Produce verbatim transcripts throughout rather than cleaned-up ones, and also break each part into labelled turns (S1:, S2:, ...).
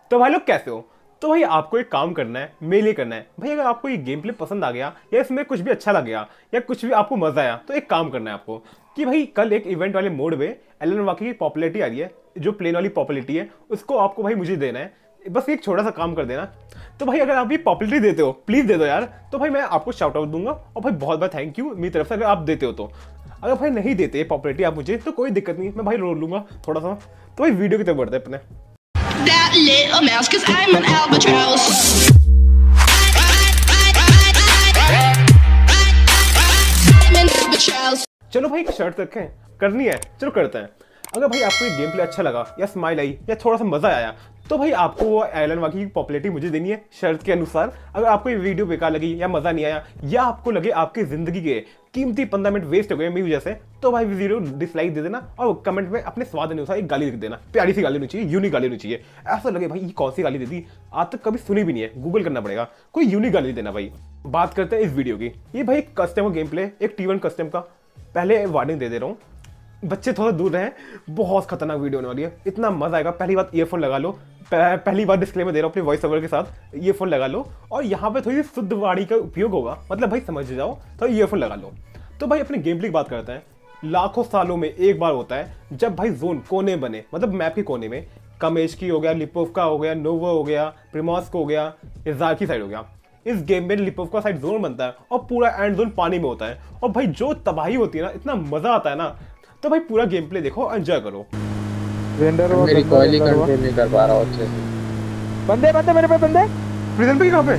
S1: तो भाई लोग कैसे हो? तो भाई आपको एक काम करना है, मेले करना है भाई। अगर आपको ये गेम प्ले पसंद आ गया या इसमें कुछ भी अच्छा लग गया या कुछ भी आपको मजा आया तो एक काम करना है आपको कि भाई कल एक इवेंट वाले मोड में एलन वाकी की पॉपुलैरिटी आ रही है, जो प्लेन वाली पॉपुलैरिटी है उसको आपको भाई मुझे देना है। बस एक छोटा सा काम कर देना। तो भाई अगर आप ये पॉपुलैरिटी देते हो प्लीज दे दो यार, तो भाई मैं आपको शाउट आउट दूंगा और भाई बहुत बहुत थैंक यू मेरी तरफ से अगर आप देते हो तो। अगर भाई नहीं देते पॉपुलैरिटी आप मुझे तो कोई दिक्कत नहीं, मैं भाई रोल लूंगा थोड़ा सा। तो भाई वीडियो की तरफ बढ़ते हैं अपने।
S2: That little mouse, cause I'm an albatross. I'm an albatross.
S1: चलो भाई एक शर्त रखें, करनी है, चलो करते हैं। अगर भाई आपको ये गेम प्ले अच्छा लगा या स्माइल आई या थोड़ा सा मजा आया तो भाई आपको वो एलन वाकी की पॉपुलैरिटी मुझे देनी है शर्त के अनुसार। अगर आपको ये वीडियो बेकार लगी या मजा नहीं आया या आपको लगे आपकी जिंदगी के कीमती पंद्रह मिनट वेस्ट हो गए मेरी वजह से, तो भाई वीडियो डिसलाइक दे देना और कमेंट में अपने स्वाद अनुसार एक गाली लिख देना। प्यारी सी गाली होनी चाहिए, यूनिक गाली होनी चाहिए। ऐसा लगे भाई ये कौन सी गाली दे दी, आज तक कभी सुनी भी नहीं है, गूगल करना पड़ेगा, कोई यूनिक गाली देना भाई। बात करते हैं इस वीडियो की। ये भाई कस्टमर गेम प्ले, एक टी वन कस्टम का। पहले वार्निंग दे दे रहा हूँ, बच्चे थोड़ा दूर रहें, बहुत खतरनाक वीडियो होने वाली है, इतना मजा आएगा। पहली बात ईयरफोन लगा लो, पहली बार डिस्क्लेमर दे रहा हूँ अपने वॉइस ओवर के साथ, ईयरफोन लगा लो और यहाँ पे थोड़ी सी शुद्ध वाणी का उपयोग होगा, मतलब भाई समझ जाओ तो ईयरफोन लगा लो। तो भाई अपने गेम प्ले की बात करते हैं। लाखों सालों में एक बार होता है जब भाई जोन कोने बने, मतलब मैप के कोने में कमेशकी हो गया, लिपोवका हो गया, नोवा हो गया, प्रिमोस्क हो गया, इज़ार की साइड हो गया। इस गेम में लिपोवका साइड जोन बनता है और पूरा एंड जोन पानी में होता है और भाई जो तबाही होती है ना, इतना मजा आता है ना। तो भाई पूरा गेम प्ले देखो, एंजॉय करो।
S3: रेंडर और
S4: मेरी कॉल ही कंट्रोल नहीं कर पा रहा हूं अच्छे से।
S3: बंदे बंदे मेरे पे बंदे
S1: प्रिजन पे कहां पे?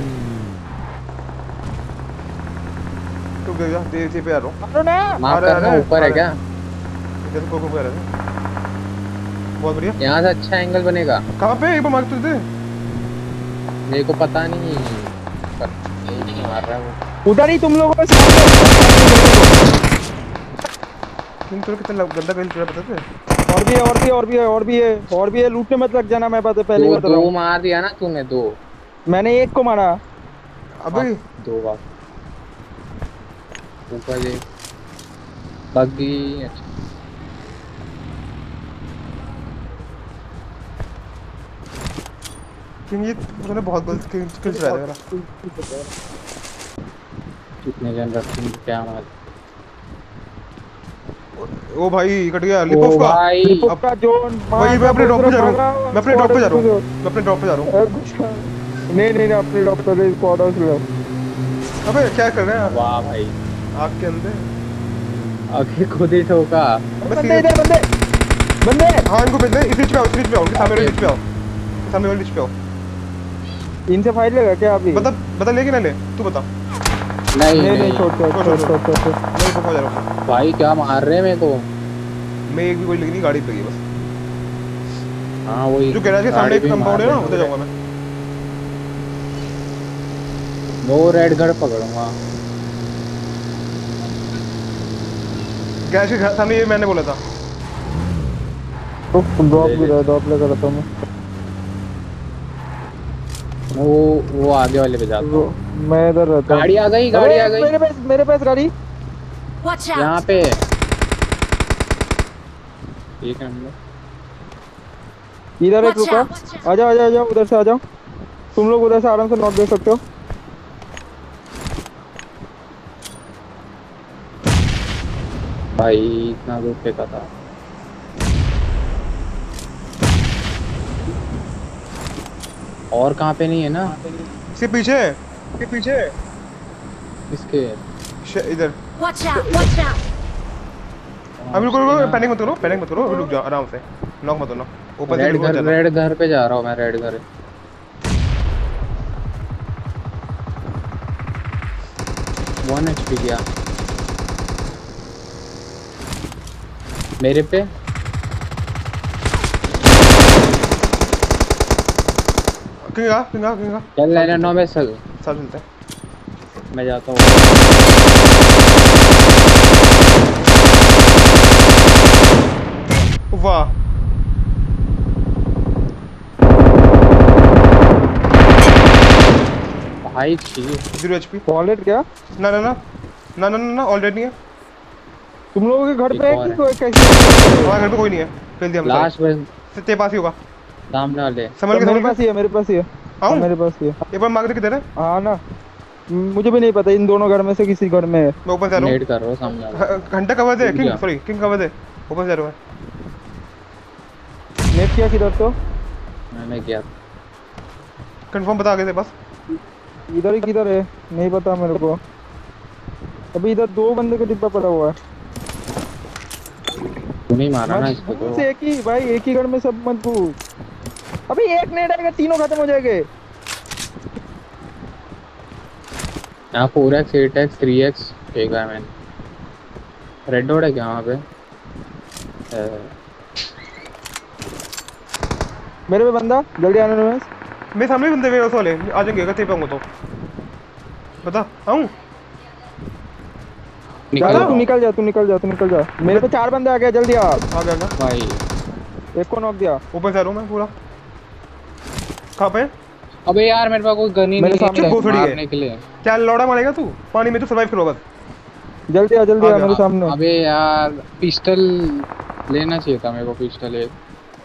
S1: तो गया देर से पे आ रहा हूं।
S3: मारो ना,
S4: माफ करना, ऊपर है क्या?
S1: इधर को को कर रहा है। बहुत बढ़िया,
S4: यहां से अच्छा एंगल बनेगा।
S1: कहां पे? एक बार मार तो दे।
S4: मेरे को पता नहीं, पर यही नहीं मार रहा वो।
S3: उधर ही तुम लोगों के सामने।
S1: तुम तो कितना गंदा खेल रहा पता है?
S3: और भी है और भी है और भी है और भी है और भी है, लूटने मत लग जाना, मैं बात पहले
S4: दो,
S3: बता रहा
S4: दो
S3: हूं।
S4: मार दिया ना तूने, दो।
S3: मैंने एक को मारा।
S1: अबे
S4: दो बार ऊपर ये बग्गी। अच्छा
S1: किंग ये तूने बहुत गलत किल्स रहा है मेरा।
S4: कितने जन रखेंगे क्या मार।
S1: ओ भाई कट गया लिपोव का।
S4: भाई
S3: लिपोव का जोन
S1: भाई मैं अपने ड्रॉप पे जा रहा हूं, मैं अपने ड्रॉप पे जा रहा हूं, मैं अपने ड्रॉप पे जा रहा हूं।
S3: नहीं नहीं अपने ड्रॉप पे स्क्वाड हाउस ले।
S1: अबे क्या कर रहे हैं?
S4: वाह भाई,
S1: आग के अंदर
S4: आगे खुद ही ठोका।
S3: बंदे इधर, बंदे बंदे।
S1: हां इनको भेज दे, इस रिच पे आओ, इस रिच पे आओ, सामने वाले रिच पे आओ, सामने वाले रिच पे आओ।
S3: इनसे फाइट लेगा क्या अभी?
S1: बता बता ले कि ना ले, तू बता।
S4: नहीं
S3: नहीं नहीं छोड़ छोड़
S1: छोड़,
S3: छोड़
S1: छोड़,
S3: छोड़ छोड़।
S1: मैं पहुंच जा रहा हूं
S4: भाई, क्या मार रहे हैं मेरे को।
S1: मैं। एक भी कोई लगी नहीं, गाड़ी पे गई बस।
S4: हाँ वही
S1: जो गैराज के सामने एक कंपाउंड है ना, उधर जाऊंगा मैं।
S4: वो रेड घर पकड़ूंगा।
S1: गैराज के सामने ये मैंने बोला था।
S3: तो ड्रॉप भी रहा, ड्रॉप लेकर आता हूं मैं।
S4: वो वो आगे वाले पे जाता हूं।
S3: मैं इधर रहता हूं।
S4: गाड़ी आ गई, गाड़ी आ गई
S3: मेरे पास, मेरे पास गाड़ी।
S2: Watch out.
S4: यहाँ पे। एक नंबर
S3: इधर एक
S2: Watch
S3: रुका।
S2: out.
S3: आ जाओ आ जाओ आ जाओ, उधर से आ जाओ। तुम लोग उधर से आराम से नॉक दे सकते हो।
S4: भाई, इतना दूर फेंका था। और कहाँ पे नहीं है ना?
S1: इसके पीछे, इसके पीछे,
S4: इसके
S1: इधर।
S2: Watch out. Watch out.
S1: अभी रुको रुको, पैनिक मत करो, पैनिक मत करो, रुक जाओ आराम से, नॉक मत होना। ऊपर से
S4: रेड
S1: ऊपर
S4: घर,
S1: जाना।
S4: रेड घर पे जा रहा हूँ मैं, रेड घर। वन एचपी गया मेरे पे।
S1: किंगा किंगा किंगा
S4: चल लेना नौ में चल,
S1: साथ चलते हैं।
S4: मैं जाता हूँ।
S1: वाह
S4: भाई चाहिए
S1: जीरो एचपी।
S3: वॉलेट क्या?
S1: ना ना ना ना ना ना ऑलरेडी नहीं है।
S3: तुम लोगों के घर
S4: एक
S3: पे है
S4: और
S3: कि
S4: है।
S3: कोई कैसे?
S1: हमारे घर पे कोई नहीं है, खेल दिया हम।
S4: लास्ट में
S1: तेरे पास ही होगा।
S4: सामने वाले
S1: संभल के
S3: मेरे
S1: संभल
S3: पास ही है मेरे पास ही है
S1: के आऊं
S3: मेरे पास ही है।
S1: एक बार मांग दे किधर है
S3: हाँ ना, मुझे भी नहीं पता, इन दोनों घर में से किसी घर में है।
S1: मैं ऊपर से आ रहा
S4: नेट कर रहा हूँ सामने वाले।
S1: हूँ घंटा कवर दे
S4: रुक
S1: किंग
S4: जा।
S1: सॉरी किंग कवर दे ऊपर से आ रहा हूँ
S3: नेट किया किधर तो?
S4: मैंने किया।
S1: कंफर्म बता आगे से बस
S3: इधर ही किधर है नहीं पता मेरे को। अभी इधर दो बंदे का डिब्बा पड़ा हुआ है।
S4: तू नहीं मारा ना
S3: मत
S4: इसको
S3: घुस,
S4: तो।
S3: एक ही भाई, एक ही घर में सब मत घुस। अभी एक नेट आएगा तीनों खत्म हो जाएंगे।
S4: यहाँ four X eight X three X फेंका है मैंने। रेड डॉट है क्या वहाँ पे? है।
S3: मेरे पे बंदा, जल्दी आने दो।
S1: मेरे सामने भी बंदे हुए उस वाले आ जाएंगे अगर तेरे पे होंगे तो बता आऊं
S4: निकल
S3: जा,
S4: रहा
S3: तू
S4: हूँ।
S3: निकल जा तू निकल जा तू निकल जा। मेरे पे चार बंदे आ गए, जल्दी आ।
S1: आ गया ना
S4: भाई
S3: एक को नॉक दिया।
S1: ऊपर से आ रहा हूँ मैं पूरा कहाँ पे
S4: अबे यार मेरे पास कोई गन ही
S3: मेरे
S4: नहीं
S3: सामने
S4: है
S1: वो थोड़ी है।
S4: मारने के लिए।
S1: क्या लौड़ा मारेगा तू पानी में तो सर्वाइव करो बस
S3: जल्दी आ जल्दी
S1: आ
S3: आ
S1: गया।
S3: मेरे सामने।
S4: अबे यार पिस्टल लेना चाहिए था मेरे को, पिस्टल एक।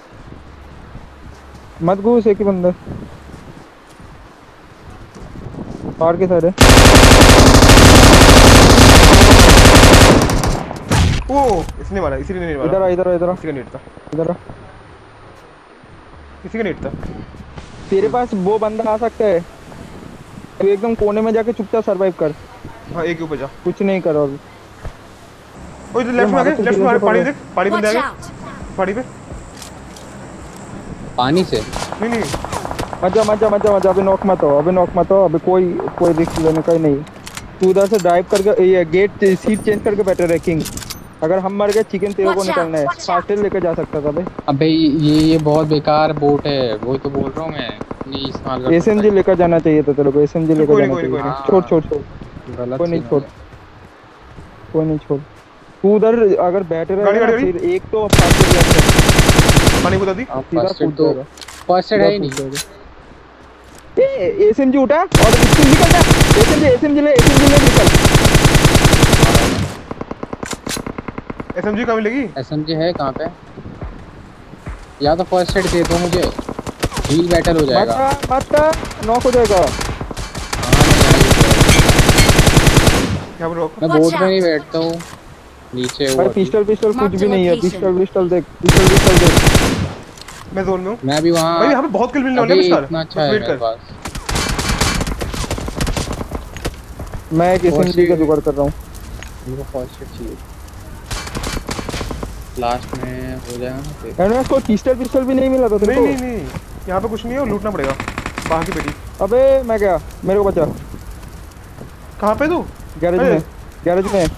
S3: मत घुस, एक ही बंदा पार के साइड है।
S1: ओ इसने मारा इसी ने नहीं
S3: इधर
S1: मारा
S3: आ इधर आ इधर आ
S1: इसी का नेट था
S3: इधर आ।
S1: इसी का नेट था
S3: तेरे पास वो बंदा आ सकता है, तू एकदम कोने में जाके चुपचाप सरवाइव कर,
S1: हाँ एक के ऊपर जा
S3: कुछ नहीं करो अभी।
S1: ओ इधर लेफ्ट में आ गए
S3: मारा तो
S1: लेफ्ट में
S3: किधर
S1: आ
S3: से
S1: गए, पानी
S3: पड़ा?
S1: देख पानी बंदे आ
S5: Watch
S1: गए
S5: out!
S1: पानी पे
S4: पानी से
S1: नहीं नहीं
S3: मत जा मत जा मत जा मत जा, अभी नॉक मत हो, अभी नॉक मत हो, अभी कोई कोई रिस्क लेने का ही नहीं। तू उधर से ड्राइव करके ये गेट सीट चेंज करके बैठे रहे किंग। अगर हम मर गए चिकन तेरे को
S5: Watch out,
S3: निकलना है,
S5: watch out.
S3: फास्टेल लेके जा सकता था भाई।
S4: अबे ये ये बहुत बेकार बोट है, वही तो बोल रहा हूँ मैं। नहीं इस्तेमाल कर
S3: एसएमजी लेकर जाना चाहिए था तेरे को, एसएमजी लेकर
S1: कोई नहीं,
S3: जाना
S1: कोई नहीं,
S3: चाहिए।
S4: कोई
S3: छोड़
S4: नहीं।
S3: छोड़ छोड़,
S4: सकता। गलत
S3: कोई नहीं
S4: सीन
S3: छोड़,
S4: हो
S3: कोई नहीं छोड़। तू उधर अगर बैठे
S1: गाड़ी,
S3: रहे
S1: गाड़ी,
S3: फिर एक तो फास्टेल लेकर
S1: पानी बता दी
S4: गया।
S3: सीधा
S4: फर्स्ट एड
S3: कूद
S4: तो
S3: जाएगा।
S4: फर्स्ट एड है ही
S3: सीधा
S4: नहीं।
S3: कूद जाएगा। ए एसएमजी उठा और इससे निकल जा। एसएमजी एसएमजी ले एसएमजी ले निकल।
S1: एसएमजी कहाँ मिलेगी
S4: एसएमजी है कहाँ पे? या तो फर्स्ट एड दे दो मुझे, हील बैटल हो जाएगा।
S3: मत मत नॉक हो जाएगा।
S4: हाँ नहीं
S1: यहाँ पर रोक
S4: मैं
S5: Watch
S4: बोट में
S5: out.
S4: नहीं बैठता हूँ, नीचे
S3: भाई
S4: वो।
S3: पिस्टल पिस्टल कुछ
S5: Mark
S3: भी
S5: the
S3: नहीं है।
S5: location.
S3: पिस्टल पिस्टल देख, पिस्टल पिस्टल देख।
S1: मैं जोन में हूँ
S4: मैं भी वहाँ।
S1: भाई यहाँ पे बहुत किल मिलने वाले हैं
S4: अभी
S1: विशाल
S4: इतना अच्छा
S1: बस
S4: है
S1: वेट
S4: मेरे
S1: कर
S4: पास।
S3: मैं एक एसएमजी का जुगाड़ कर रहा हूँ।
S4: मेरे को फर्स्ट एड चाहिए, लास्ट में हो जाएगा ना फिर।
S3: एंड को पिस्टल पिस्टल भी नहीं मिला था तेरे
S1: नहीं
S3: को?
S1: नहीं नहीं यहाँ पे कुछ नहीं है और लूटना पड़ेगा बाहर की पेटी
S3: अबे मैं गया, मेरे को बचा।
S1: कहाँ पे तू
S3: गैरेज
S1: अरे।
S3: में, गैरेज में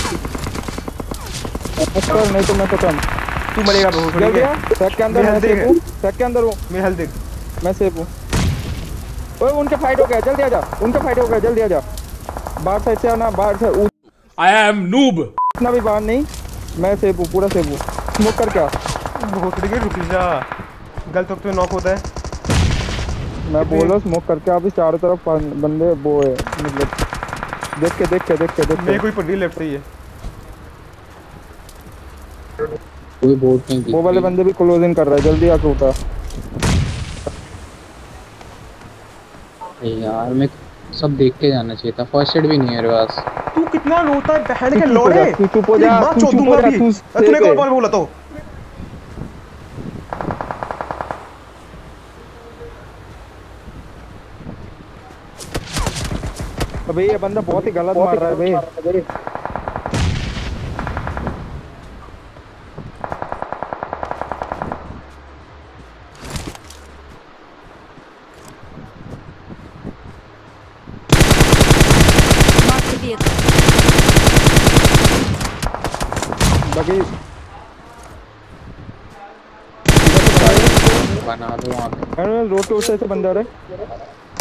S3: कर, नहीं तो मैं खत्म।
S1: तू मरेगा बहू थोड़ी
S3: जल्दी
S1: है
S3: आ, ट्रक के अंदर
S1: मैं
S3: मैं
S1: देख
S3: सेफ हूँ, ट्रक के अंदर हूँ,
S1: मेरी हेल्थ देख
S3: मैं सेफ हूँ। ओए उनके फाइट हो गया, जल्दी आ जा, उनका फाइट हो गया, जल्दी आ जा। बाहर साइड से आना, बाहर से उ-
S6: I am noob.
S3: उतना भी बाहर नहीं, मैं सेफ हूँ, पूरा सेफ हूँ। स्मोक कर क्या?
S1: बहुत थोड़ी रुक जा गलत वक्त में नॉक होता है
S3: मैं बोलो स्मोक करके। अभी चारों तरफ पान- बंदे वो है, मतलब देख के देख के देख के देख
S1: मेरे
S3: के
S1: कोई पड़ी लेफ्ट से ही है
S4: कोई बोट नहीं दिख
S3: वो वाले
S4: रही।
S3: बंदे भी क्लोजिंग कर रहा है, जल्दी आके उठा।
S4: ए यार मैं सब देख के जाना चाहिए था, फर्स्ट एड भी नहीं है मेरे पास।
S1: तू कितना रोता है बहन के
S3: तू चुप हो
S1: लोड़े
S3: जा, तू चुप हो जा,
S1: तेरी माँ
S3: तू
S1: चोद
S3: चुप हो
S1: दूंगा
S3: जा,
S1: अभी।
S3: तू
S1: तूने
S3: सेफ
S1: कौन
S3: है।
S1: बार बोला तो
S3: अबे ये बंदा बहुत ही गलत मार रहा है भाई।
S5: Mark the vehicle.
S3: बाकी
S4: बना दो वहाँ पे।
S3: रोड के उस साइड से बंदा आ रहा है।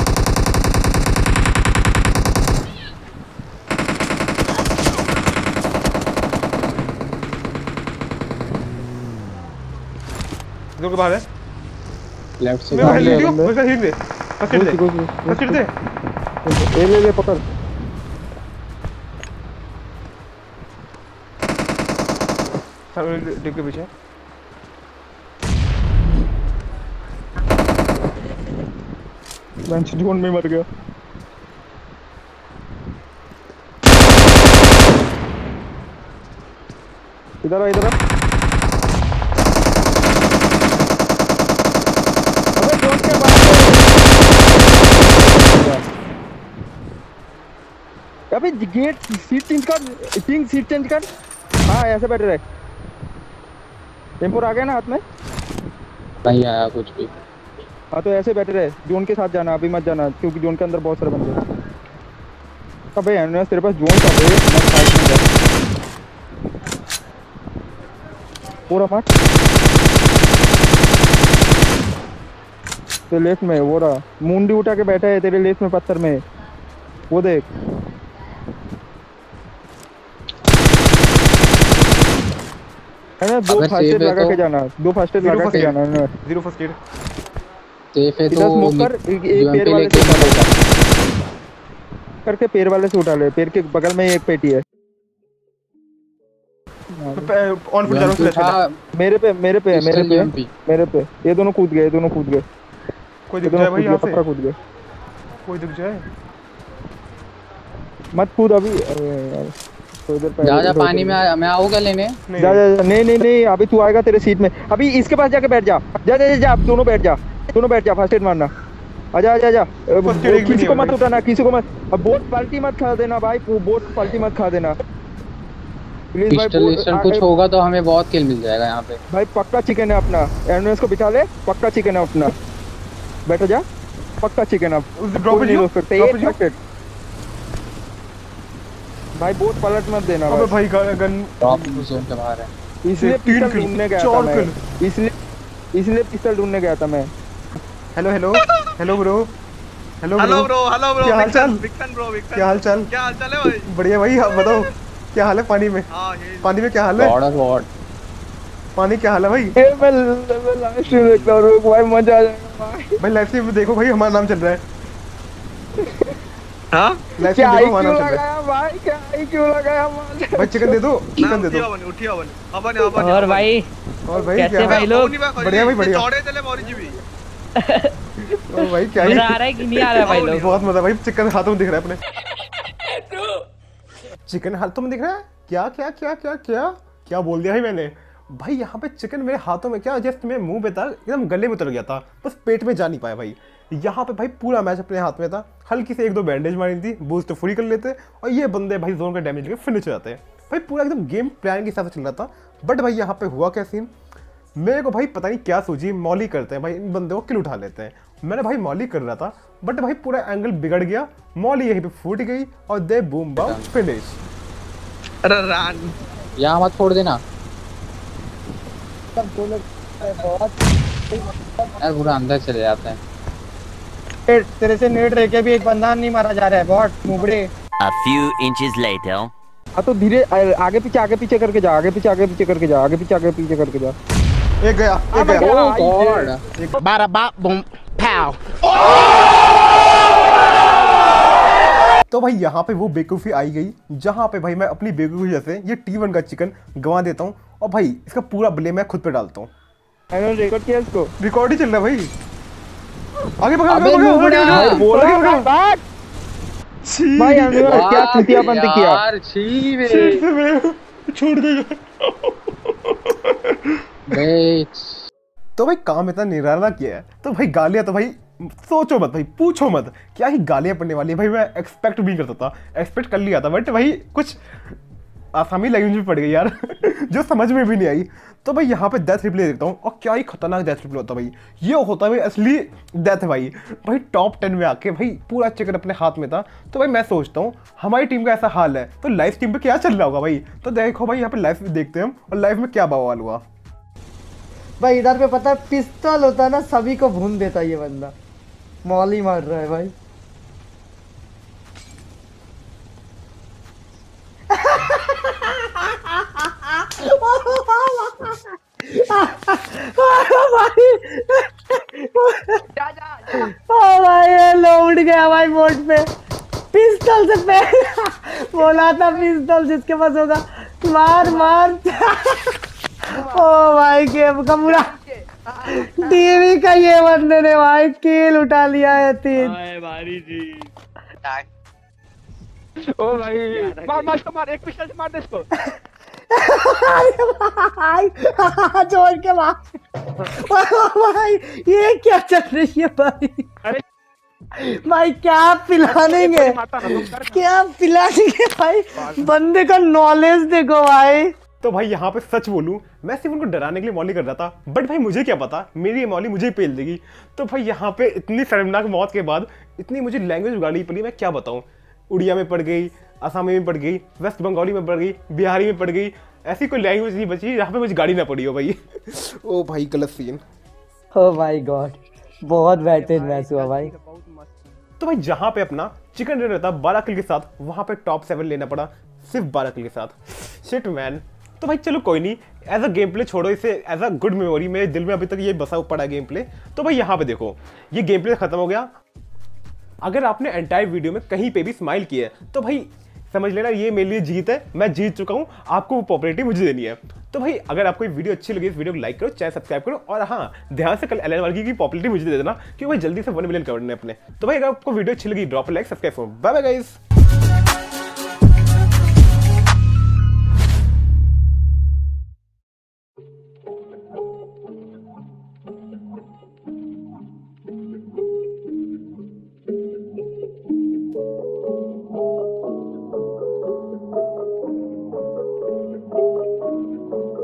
S1: जोर के बाहर है
S4: लेफ्ट से
S1: मेरे को
S3: बाहर
S1: हेल्थ
S3: ले,
S1: दियो
S3: बंदे।
S1: मेरे को हील दे फर्स्ट एड दे
S3: घुस, घुस, घुस,
S1: फर्स्ट एड दे
S3: घुस। ए ले ले पकड़।
S1: सामने डिप के पीछे
S3: बेंच जोन में मर गया। इधर आ इधर आ। अबे जोन के बाहर अबे गेट सीट चेंज कर, पिंग सीट चेंज कर। हाँ ऐसे बैठे रहे। टेम्पोर आ गया ना हाथ में?
S4: नहीं आया कुछ भी।
S3: हाँ तो ऐसे बैठे रहे, जोन के साथ जाना, अभी मत जाना क्योंकि जोन के अंदर बहुत सारे बंदे हैं। अबे एनएस तेरे पास जोन का है, मत फाइट में जा। पूरा मत तो लेफ्ट में वो रहा, मुंडी उठा के बैठा है तेरे लेफ्ट में पत्थर में, वो देख। है ना, दो फर्स्ट एड लगा के जाना, दो फर्स्ट एड लगा के जाना है ना।
S1: जीरो फर्स्ट एड
S4: सेफ है तो
S3: स्मोक कर, एक पैर वाले से उठा ले करके, पैर वाले से उठा ले, पैर के बगल में एक पेटी है।
S1: ऑन फुट जा रहा हूं।
S3: मेरे पे मेरे पे मेरे पे मेरे पे ये दोनों कूद गए, दोनों कूद गए।
S1: कोई दिख जाए भाई यहां से,
S3: पक्का कूद गए।
S1: कोई दिख जाए
S3: मत कूद अभी। अरे यार तो इधर पे
S4: जा जा पानी में आ, मैं आऊंगा लेने।
S3: जा जा नहीं नहीं नहीं अभी तू आएगा तेरे सीट में, अभी इसके पास जाके बैठ जा। जा जा जा दोनों बैठ जा, दोनों बैठ जा, फर्स्ट एड मारना। आजा आजा आजा, किसी को मत उठाना, किसी को मत। अब बोट पलटी मत खा देना भाई, बोट पलटी मत खा देना प्लीज भाई।
S4: पिस्टल कुछ होगा तो हमें बहुत किल मिल जाएगा यहाँ पे
S3: भाई। पक्का चिकन है अपना, एनएस को बिठा ले, पक्का चिकन है अपना। बैठ जा, पक्का चिकन है। ड्रॉप नहीं हो सकते ये भाई, बोट पलट मत देना।
S1: अबे भाई गन
S4: ड्रॉप जोन के बाहर है,
S3: इसलिए पिस्टल ढूंढने गया था मैं, इसलिए इसलिए पिस्टल ढूंढने गया था मैं।
S1: Hello hello hello bro, hello
S6: hello bro, hello bro,
S1: क्या हाल चाल?
S6: विक्टन ब्रो, विक्टन
S1: क्या हाल चाल?
S6: क्या हाल चाल है भाई?
S1: बढ़िया भाई, आप बताओ क्या हाल है? पानी में,
S6: हां ये
S1: पानी में क्या हाल है?
S4: बॉर्डर वॉर्ड
S1: पानी क्या हाल है भाई?
S3: ए मैं मैं लाइव स्ट्रीम देख रहा हूं भाई, मजा आ जाएगा भाई।
S1: भाई लाइव स्ट्रीम में देखो भाई, हमारा नाम चल रहा है।
S6: हां
S1: लाइव स्ट्रीम देखो, हमारा नाम चल रहा
S3: है भाई। क्या आई क्यों लगाया मार?
S1: है भाई। चिकन दे दो, चिकन दे दो।
S6: बने उठिया बने अपन अपन
S7: और भाई
S1: और भाई
S7: कैसे
S1: क्या
S7: भाई लोग?
S1: बढ़िया भाई, बढ़िया।
S6: चौड़े चले मौरी जी भी।
S1: ओ भाई क्या ही
S7: मजा आ रहा है कि नहीं आ रहा है भाई लोग?
S1: बहुत मजा भाई। चिकन हाथों में दिख रहा है अपने, चिकन हाथों में दिख रहा है। क्या क्या क्या क्या क्या क्या बोल दिया भाई मैंने? भाई यहाँ पे चिकन मेरे हाथों में क्या, जस्ट मेरे मुंह पे था, एकदम गले में उतर गया था, बस पेट में जा नहीं पाया भाई। यहाँ पे भाई पूरा मैच अपने हाथ में था, हल्की से एक दो बैंडेज मारी थी, बूस्ट तो पूरी कर लेते और ये बंदे भाई जोन का डैमेज लेके फिनिश हो जाते हैं भाई। पूरा एकदम गेम प्लान के हिसाब से चल रहा था। बट भाई यहाँ पे हुआ क्या सीन, मेरे को भाई पता नहीं क्या सूझी, मॉली करते हैं भाई, इन बंदों को किल उठा लेते हैं। मैंने भाई मॉली कर रहा था, बट भाई पूरा एंगल बिगड़ गया, मॉली यहीं पे फूट गई और दे बूम बाउ फिनिश।
S6: अरे रान
S4: यहाँ मत छोड़ देना यार, पूरा अंदर चले जाते हैं।
S3: तेरे से नेट रह के भी एक बंदा नहीं मारा जा रहा है, बहुत मुबड़े।
S8: A few inches later.
S3: हाँ तो धीरे आगे पीछे आगे पीछे करके जा, आगे पीछे आगे पीछे करके जा, आगे पीछे आगे पीछे करके जा।
S1: एक गया, एक गया।
S4: Oh god,
S8: Bada bop boom pow.
S1: तो भाई यहाँ पे वो बेवकूफ़ी आई गई जहाँ पे भाई मैं अपनी बेवकूफ़ी जैसे ये टी वन का चिकन गंवा देता हूँ और भाई इसका पूरा ब्लेम मैं खुद पे डालता हूँ।
S3: मैंने रिकॉर्ड किया इसको,
S1: रिकॉर्ड ही चल रहा है भाई। आगे भाग,
S4: अबे
S1: आगे भाग,
S4: नुबड़ा।
S1: आगे भाग,
S3: बोला
S1: आगे भाग।
S3: बात
S1: छी,
S3: भाई अनुराग क्या चुतियापंती किया
S4: यार छी बे
S1: छी से मैं छोड़ देगा।
S4: बे।
S1: तो भाई काम इतना निराला किया है तो भाई गालियाँ तो भाई सोचो मत भाई, पूछो मत क्या ही गालियाँ पड़ने वाली है भाई। मैं एक्सपेक्ट भी करता था, एक्सपेक्ट कर लिया था, बट भाई कुछ आसामी लैंग्वेज में पड़ गई यार जो समझ में भी नहीं आई। तो भाई यहाँ पे डेथ रिप्ले देखता हूँ और क्या ही खतरनाक डेथ रिप्ले होता है भाई। ये होता है भाई असली डेथ भाई। भाई टॉप टेन में आके भाई पूरा चिकन अपने हाथ में था। तो भाई मैं सोचता हूँ हमारी टीम का ऐसा हाल है तो लाइव टीम पे क्या चल रहा होगा भाई। तो देखो भाई यहाँ पे लाइव देखते हैं हम और लाइव में क्या बवाल हुआ
S9: भाई। इधर पे पता है पिस्तौल होता है ना, सभी को भून देता है ये बंदा, मौली मार रहा है भाई। भाई लौट गया भाई बोट पे, पिस्तौल से पहला बोला था, पिस्तौल जिसके पास होगा मार मार। ओ भाई गेम का पूरा टीवी का ये बंदे ने भाई किल उठा लिया है तीन।
S6: भारी जी
S3: ओ भाई मार मार इसको, मार एक पिस्टल से मार दे इसको।
S9: भाई जोड़ के मार भाई, ये क्या चल रही है भाई?
S3: अरे
S9: भाई क्या पिलानेंगे, क्या पिलानेंगे भाई, बंदे का नॉलेज देखो भाई।
S1: तो भाई यहाँ पे सच बोलूं, मैं सिर्फ उनको डराने के लिए मौली कर रहा था, बट भाई मुझे क्या पता मेरी ये मौली मुझे ही पेल देगी। तो भाई यहाँ पे इतनी शर्मनाक मौत के बाद इतनी मुझे लैंग्वेज उगाड़ी पड़ी, मैं क्या बताऊँ। उड़िया में पड़ गई, असमी में पड़ गई, वेस्ट बंगाली में पड़ गई, बिहारी में पड़ गई, ऐसी कोई लैंग्वेज नहीं बची जहाँ पे मुझे गाड़ी ना पड़ी हो भाई। ओ भाई गलत सीन।
S9: ओ माय गॉड, बहुत बेहतरीन मैच हुआ भाई।
S1: तो भाई जहाँ पे अपना चिकन डिनर था बारह किल के साथ, वहाँ पे टॉप सेवन लेना पड़ा सिर्फ बारह किल के साथ। Shit man. तो भाई चलो कोई नहीं, एज अ गेम प्ले छोड़ो इसे, एज अ गुड मेमोरी मेरे दिल में अभी तक ये बसा पड़ा गेम प्ले। तो भाई यहाँ पे देखो, ये गेम प्ले खत्म हो गया। अगर आपने एंटायर वीडियो में कहीं पे भी स्माइल किया है तो भाई समझ लेना ये मेरे लिए जीत है, मैं जीत चुका हूँ, आपको वो पॉपुलैरिटी मुझे देनी है। तो भाई अगर आपको ये वीडियो अच्छी लगी, इस वीडियो को लाइक करो, चैनल सब्सक्राइब करो, और हाँ ध्यान से कल एलन वर्गी की पॉपुलैरिटी मुझे दे देना, क्योंकि भाई जल्दी से वन मिलियन करने अपने। तो भाई अगर आपको वीडियो अच्छी लगी, ड्रॉप लाइक, सब्सक्राइब करो। Bye bye guys.